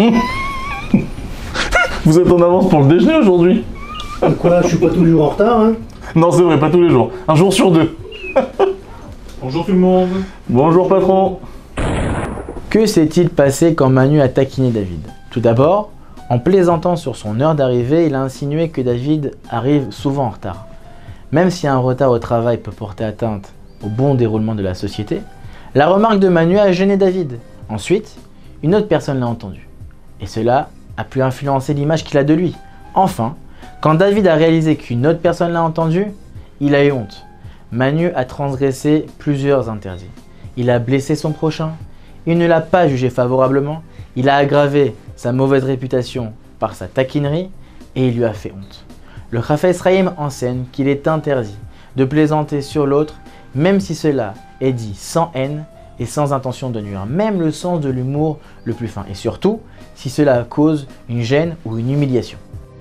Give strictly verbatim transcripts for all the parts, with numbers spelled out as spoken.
Vous êtes en avance pour le déjeuner aujourd'hui? Quoi, je suis pas tous les jours en retard, hein? Non, c'est vrai, pas tous les jours. Un jour sur deux. Bonjour tout le monde. Bonjour patron. Que s'est-il passé quand Manu a taquiné David? Tout d'abord, en plaisantant sur son heure d'arrivée, il a insinué que David arrive souvent en retard. Même si un retard au travail peut porter atteinte au bon déroulement de la société, la remarque de Manu a gêné David. Ensuite, une autre personne l'a entendu. Et cela a pu influencer l'image qu'il a de lui. Enfin, quand David a réalisé qu'une autre personne l'a entendu, il a eu honte. Manu a transgressé plusieurs interdits. Il a blessé son prochain, il ne l'a pas jugé favorablement, il a aggravé sa mauvaise réputation par sa taquinerie et il lui a fait honte. Le Chafetz Chaim enseigne qu'il est interdit de plaisanter sur l'autre, même si cela est dit sans haine et sans intention de nuire, même le sens de l'humour le plus fin, et surtout si cela cause une gêne ou une humiliation.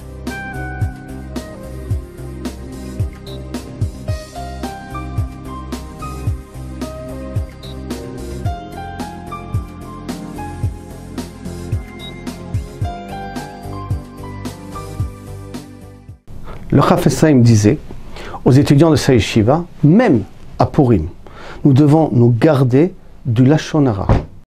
Le Chafetz Chaim disait aux étudiants de sa yeshiva, même à Purim, nous devons nous garder du lachon hara.